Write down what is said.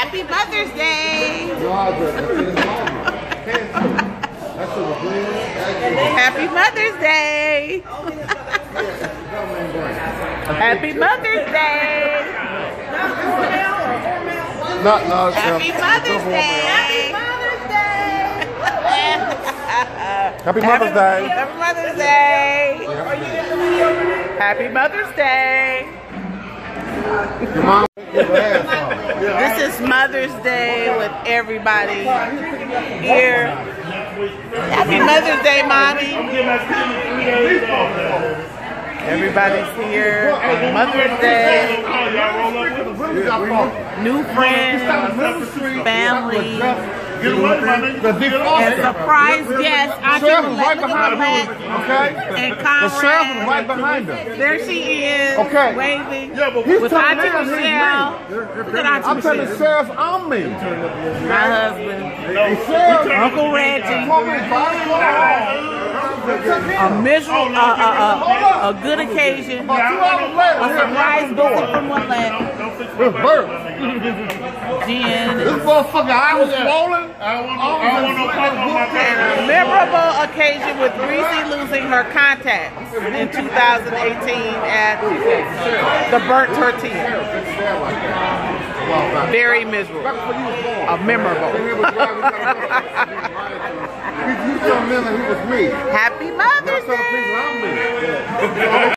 Happy Mother's Day. Happy Mother's Day. Happy Mother's Day. Happy Mother's Day. Happy Mother's Day. Happy Mother's Day. Happy Mother's Day. This is Mother's Day with everybody here. Happy Mother's Day, Mommy. Everybody's here on Mother's Day. New friends, family, and surprise guest. Right behind her. Okay. And The sheriff is Conrad. right behind her. There she is, Okay. waving He's with telling Auntie them he's Michelle. me. Look at Auntie I'm telling the Michelle. sheriff I'm me. My husband, The sheriff Uncle Reggie. told me to buy it. A miserable, a good occasion. About 2 hours later, A surprise visit from Atlanta. it's birth. Jen. This motherfucker, I was swollen. And a memorable occasion with Reese losing her contacts in 2018 at the Burnt Tortilla. Very miserable. Memorable. You told me that he was me. Happy Mother's Tell the Day. people I'm me.